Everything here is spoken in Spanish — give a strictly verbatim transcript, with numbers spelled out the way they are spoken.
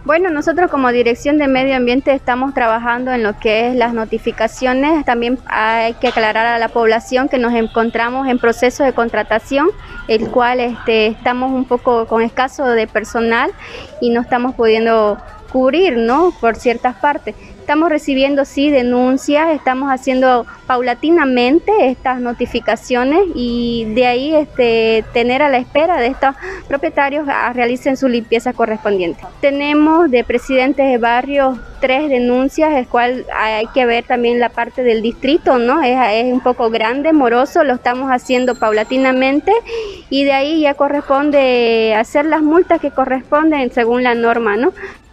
Bueno, nosotros como Dirección de Medio Ambiente estamos trabajando en lo que es las notificaciones. También hay que aclarar a la población que nos encontramos en proceso de contratación, el cual este, estamos un poco con escaso de personal y no estamos pudiendo cubrir, ¿no?, por ciertas partes. Estamos recibiendo, sí, denuncias, estamos haciendo paulatinamente estas notificaciones y de ahí este, tener a la espera de estos propietarios a realicen su limpieza correspondiente. Tenemos de presidentes de barrios tres denuncias, el cual hay que ver también la parte del distrito, ¿no? Es, es un poco grande, moroso, lo estamos haciendo paulatinamente y de ahí ya corresponde hacer las multas que corresponden según la norma, ¿no?